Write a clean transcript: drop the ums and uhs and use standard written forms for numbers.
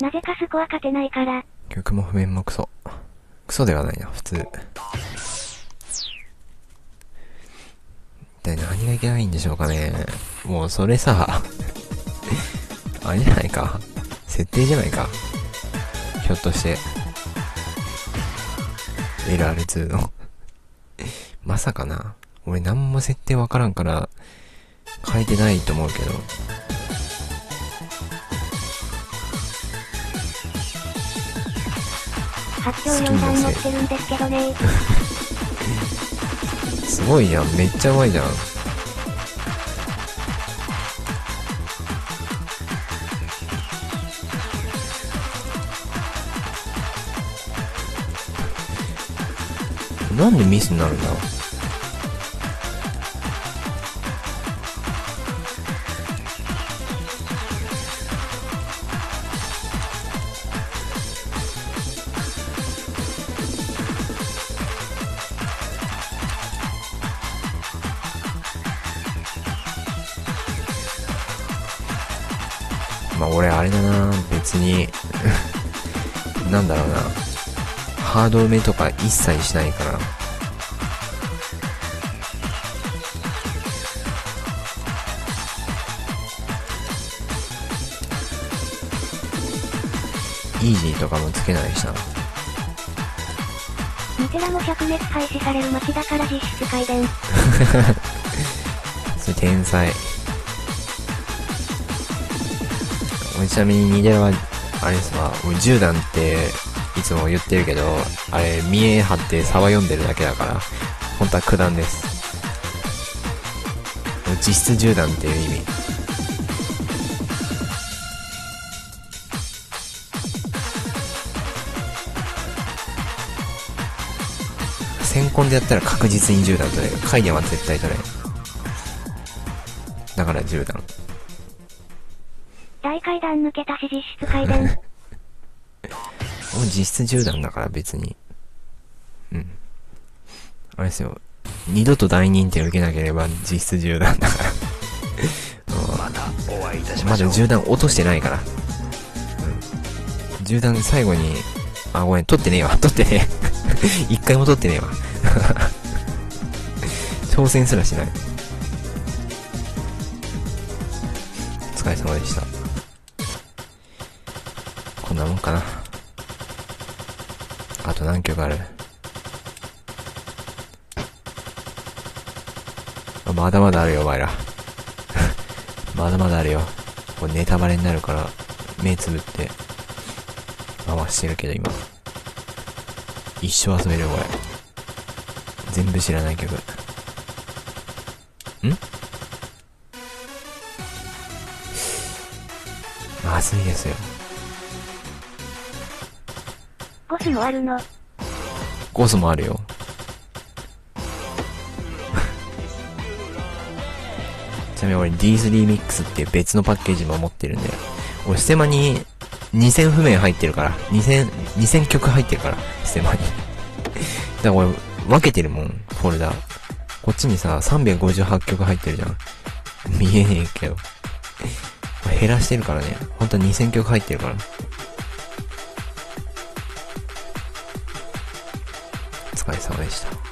なぜかスコア勝てないから。 曲も譜面もクソ。クソではないな、普通。一体何がいけないんでしょうかね。もうそれさ、あれじゃないか。設定じゃないか。ひょっとして。LR2 の。まさかな。俺なんも設定わからんから、変えてないと思うけど。 発表4段持ってるんですけどね。 すごいじゃん。めっちゃうまいじゃん。なんでミスになるんだ。まあ俺あれだな、別になんだろうな、ハード埋めとか一切しないから。イージーとかもつけないしな。 ミテラも灼熱廃止される街だから実質改善。 それ天才。俺ちなみにニデラはあれですわ、俺10段っていつも言ってるけど、あれ見え張って差は読んでるだけだから、本当は九段です。実質10段っていう意味。先コンでやったら確実に10段取れる。カイデンは絶対取れる。だから10段。 大階段抜けたし実質改善。 もう実質10段だから別に。うん。あれですよ。二度と大認定を受けなければ実質10段だから。まだ10段落としてないから。うん。10段最後に、あ、ごめん、取ってねえわ。取ってねえ。一回も取ってねえわ。挑戦すらしない。お疲れ様でした。こんなもんかな。あと何曲ある？まだまだあるよ、お前ら。まだまだあるよ。これネタバレになるから、目つぶって回してるけど今。一生遊べるよ、これ。全部知らない曲。まずいですよ。 ゴスもあるの。 ゴスもあるよ。ちなみに俺 D3 ミックスっていう別のパッケージも持ってるんで、俺ステマに2000譜面入ってるから、2000曲入ってるから、ステマに。だから俺分けてるもん、フォルダ。こっちにさ、358曲入ってるじゃん。見えねえけど。減らしてるからね。ほんと2000曲入ってるから。お疲れ様でした。